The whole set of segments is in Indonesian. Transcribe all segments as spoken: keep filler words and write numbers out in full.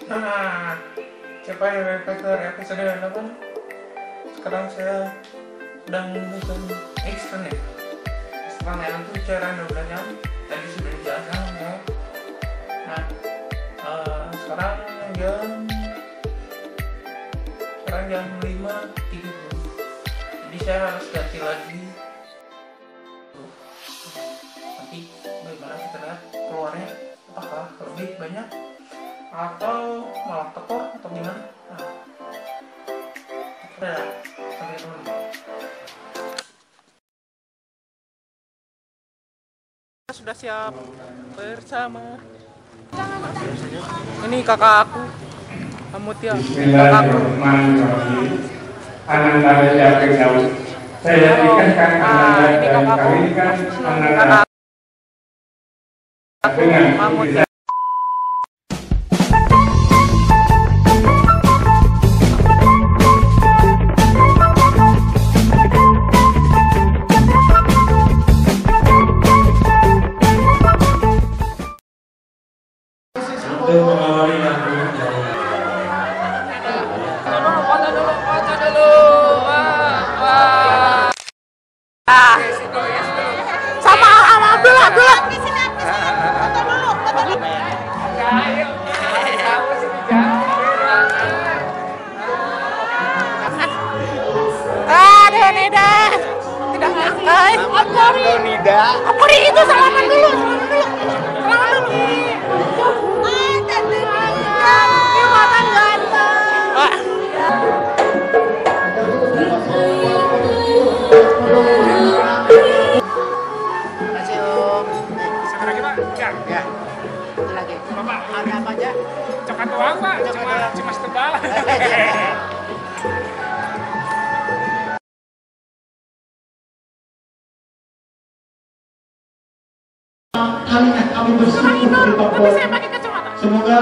Nah, siapa yang reflektor episode delapan? Sekarang saya sedang bukan extern ya. Extern yang itu cara dua belas jam. Tadi sudah dijelaskan ya. Nah, uh, sekarang jam sekarang jam lima tiga puluh. Jadi saya harus ganti lagi. Nanti bagaimana kita lihat keluarnya, apakah lebih banyak atau malah tekor atau gimana? Nah, udah sampai dulu. Sudah siap bersama. Ini kakak aku, Mutia. Kakakku. Ananda Jatuh Jauh. Saya dikasihkan Ananda dan kali ini kan Ananda dengan Mutia. Apa itu salaman dulu, salaman dulu, salaman dulu. Ah, cantik banget. Ini mata ganteng. Kasih Om. Satu lagi Pak? Ya. Ya. Satu lagi. Bapak, ada apa aja? coklat doang Pak, cuma cuma setebal. Kalinya kami bersyukur dari Papua. Semoga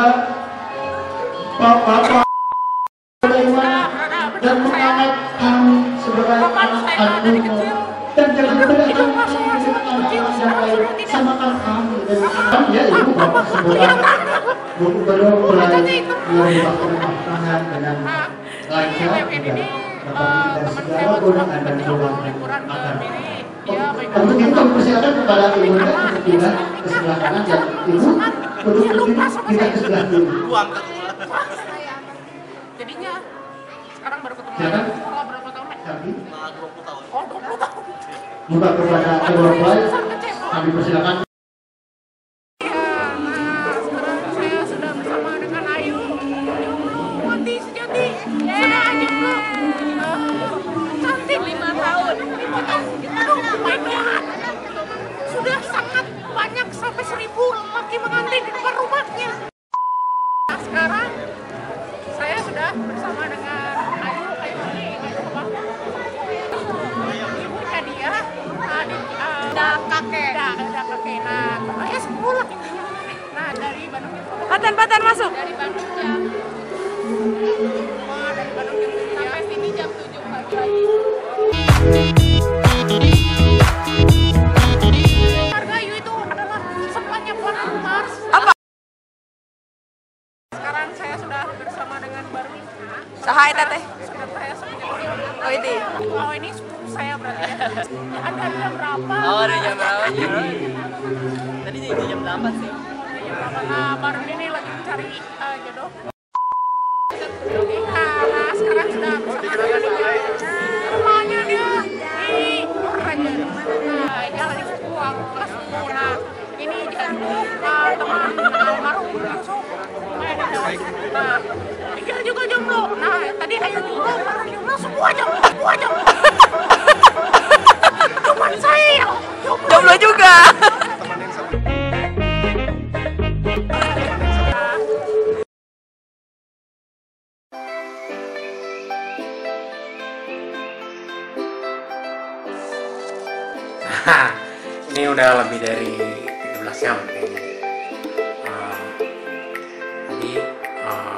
Bapak Sulaiman dan menganggap kami sebagai anak-anakmu dan jangan bedakan kami dengan anak-anak yang lain, samakan kami dengan kami ya Ibu Bapak. Semoga Bu Gubernur mulai melibatkan tangan dengan lancar dan dapat segala gunaan dan keluarga akan. Untuk itu kami persilakan kepada Ibu untuk pindah ke sebelah kanan dan Ibu duduk berdiri pindah ke sebelah kiri. Jadinya sekarang baru ketemu. Silakan. Oh, berapa tahun? Kami dua puluh tahun. Oh, dua puluh tahun. buka kepada kedua mempelai. Kami persilakan. Ya, nah sekarang saya sudah bersama dengan Ayu. Wanti sejati. Sudah jomblo. Cantik lima tahun. lima tahun. Aduh, my God. Sudah sangat banyak sampai seribu lelaki mengantin di depan rumahnya. Nah, sekarang saya sudah bersama dengan Ayu. Ayu ini apa? Ibunya dia. Adik, uh, ada kakek. Ada, ada kakek. Nah, kakaknya sekolah. Nah, dari Bandung. Patan-patan masuk. Dari Bandung jam. Wah, dari Bandung jam tujuh. Sampai sini jam tujuh pagi lagi. Keluarga Ayu itu adalah semuanya planet Mars. Apa? Sekarang saya sudah bersama dengan Barbie. Sahai teteh. Sekarang saya semenjak kecil. Oh ini. Oh ini sepupu saya berarti ya. Ada jam berapa? Oh ada jam berapa? Tadi di jam delapan sih. Ada jam berapa? Nah Barbie ini lagi mencari uh, jodoh. Nah sekarang sudah bersama dengan dia. Rumahnya dia di Raja. Nah dia lagi buang kelasmu. Nah ini jantung uh, teman almarhum Yusuf. Nah Miguel juga jomblo. Nah tadi Ayu jomblo, Barbie jomblo, semua jomblo, semua jomblo. Cuman saya yang jomblo. Jomblo juga. Nah, ini udah lebih dari tiga belas jam kayaknya. Uh, tadi uh,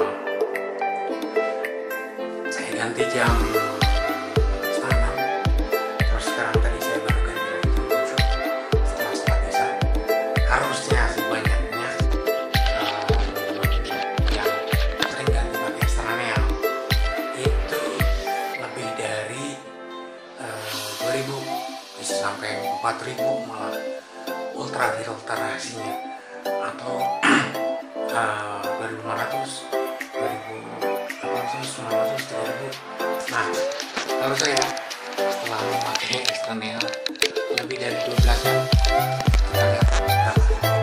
saya ganti jam setengah enam. Terus sekarang tadi saya baru ganti lagi jam tujuh setelah sholat isya. Harusnya sih banyaknya uh, yang sampai empat ribu malah ultra viral terasinya, atau uh, dua ribu lima ratus, dua ribu delapan ratus, sembilan ratus, tiga ribu. Nah, kalau saya setelah memakai extra nail lebih dari dua belas jam, kita lihat berapa.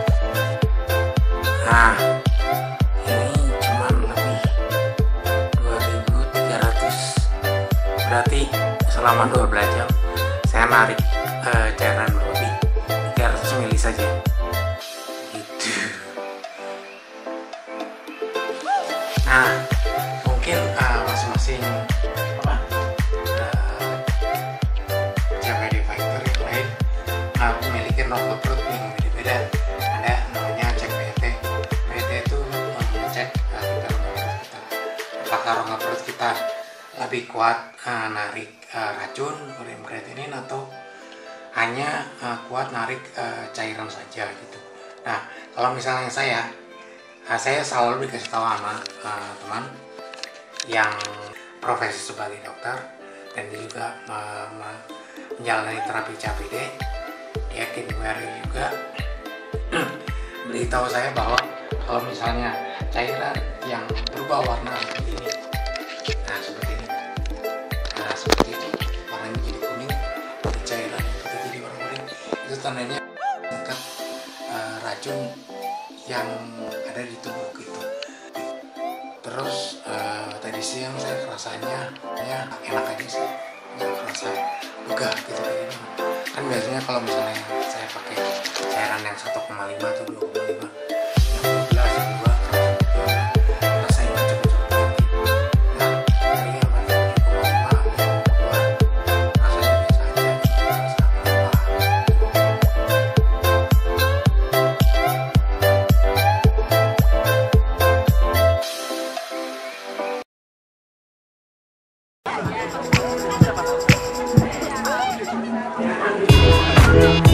Nah, ini cuma lebih dua ribu tiga ratus, berarti selama dua belas jam saya narik uh, cairan lebih tiga ratus mili saja gitu. Nah, mungkin uh, masing-masing apa uh, C P D fighter yang lain uh, memiliki nomor perut yang beda-beda. Ada namanya cek P T. P T itu mengecek uh, kita rongga perut kita, apakah rongga perut kita lebih kuat uh, narik uh, racun urea kreatinin atau hanya uh, kuat narik uh, cairan saja gitu. Nah, kalau misalnya saya uh, saya selalu dikasih tahu sama uh, teman yang profesi sebagai dokter dan dia juga uh, menjalani terapi C A P D, dia kidwari juga beritahu saya bahwa kalau misalnya cairan yang berubah warna seperti ini, nah seperti ini, nah seperti itu, warnanya jadi kuning, cairan itu jadi warna kuning, itu tandanya tingkat uh, racun yang ada di tubuh gitu. Terus uh, tadi siang saya rasanya ya enak aja sih, nggak kerasa juga gitu kayak gini. Kan biasanya kalau misalnya saya pakai cairan yang satu koma lima atau dua koma lima, yang dua belas, yang dua, rasanya cukup-cukup tinggi. Nah, dari yang pakai dua koma lima, dua, rasanya biasa aja, rasa apa-apa.